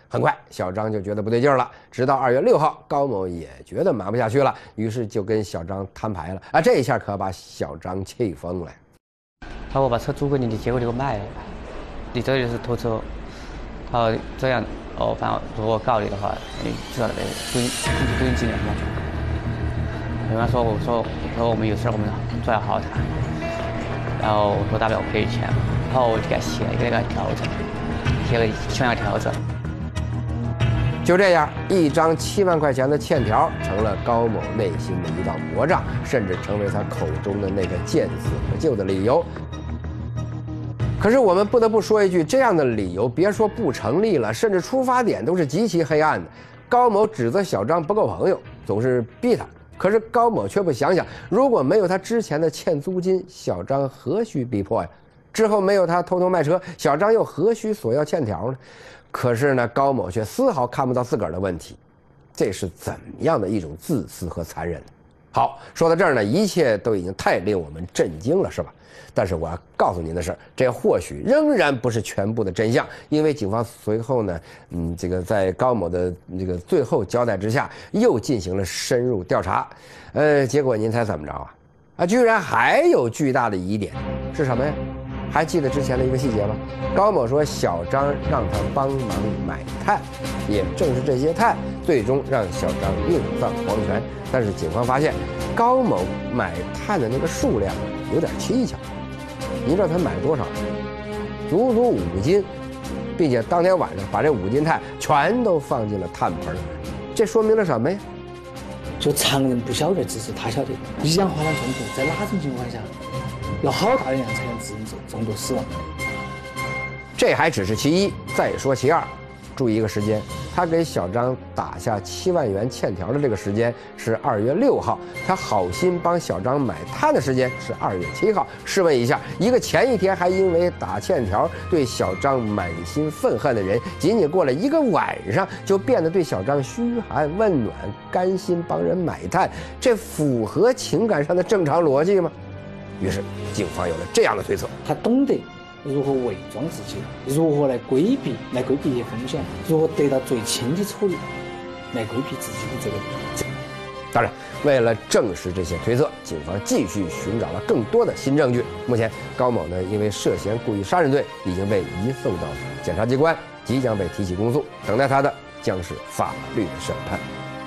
很快，小张就觉得不对劲了。直到2月6号，高某也觉得瞒不下去了，于是就跟小张摊牌了。啊，这一下可把小张气疯了。 好，我把车租给你，结果你给我卖了，你这就是偷车。好，这样哦，反正如果告你的话，你至少得蹲几年嘛。我跟他说，我说我们有事我们最好好谈。然后我说大不了我赔钱，然后我就给他写了一个那个调整，写了欠押调整。 就这样，一张7万块钱的欠条成了高某内心的一道魔障，甚至成为他口中的那个见死不救的理由。可是我们不得不说一句，这样的理由别说不成立了，甚至出发点都是极其黑暗的。高某指责小张不够朋友，总是逼他。可是高某却不想想，如果没有他之前的欠租金，小张何须逼迫呀？之后没有他偷偷卖车，小张又何须索要欠条呢？可是呢，高某却丝毫看不到自个儿的问题，这是怎么样的一种自私和残忍？好，说到这儿呢，一切都已经太令我们震惊了，是吧？但是我要告诉您的是，这或许仍然不是全部的真相，因为警方随后呢，这个在高某的这个最后交代之下，又进行了深入调查，结果您猜怎么着啊？啊，居然还有巨大的疑点，是什么呀？还记得之前的一个细节吗？高某说小张让他帮忙买炭，也正是这些炭，最终让小张命丧黄泉。但是警方发现，高某买炭的那个数量有点蹊跷。您知道他买了多少？足足5斤，并且当天晚上把这5斤炭全都放进了炭盆。这说明了什么呀？ 就常人不晓得，只是他晓得。一氧化碳中毒在哪种情况下要好大的量才能致人中毒死亡？ 这还只是其一，再说其二。注意一个时间，他给小张打下7万元欠条的这个时间是2月6号，他好心帮小张买炭的时间是2月7号。试问一下，一个前一天还因为打欠条对小张满心愤恨的人，仅仅过了1个晚上就变得对小张嘘寒问暖，甘心帮人买炭，这符合情感上的正常逻辑吗？于是警方有了这样的推测： 他懂得如何伪装自己，如何来规避一些风险，如何得到最轻的处理，来规避自己的这个。 当然，为了证实这些推测，警方继续寻找了更多的新证据。目前，高某呢因为涉嫌故意杀人罪已经被移送到检察机关，即将被提起公诉，等待他的将是法律的审判。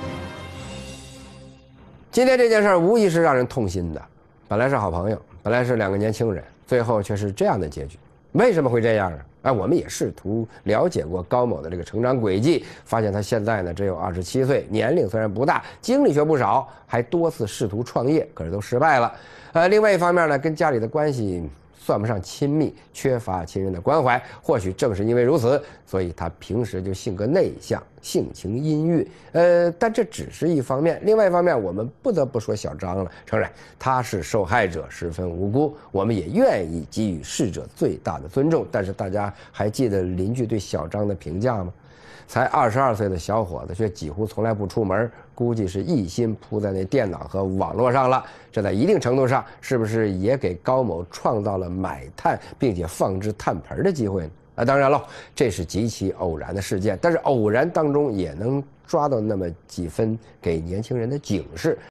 今天这件事儿无疑是让人痛心的。本来是好朋友，本来是2个年轻人，最后却是这样的结局。为什么会这样啊？我们也试图了解过高某的这个成长轨迹，发现他现在呢只有27岁，年龄虽然不大，经历却不少，还多次试图创业，可是都失败了。另外一方面呢，跟家里的关系算不上亲密，缺乏亲人的关怀。或许正是因为如此，所以他平时就性格内向，性情阴郁。但这只是一方面，另外一方面，我们不得不说小张了。诚然，他是受害者，十分无辜，我们也愿意给予逝者最大的尊重。但是大家还记得邻居对小张的评价吗？才22岁的小伙子，却几乎从来不出门，估计是一心扑在那电脑和网络上了。这在一定程度上，是不是也给高某创造了买炭并且放置炭盆的机会呢？当然了，这是极其偶然的事件，但是偶然当中也能抓到那么几分给年轻人的警示。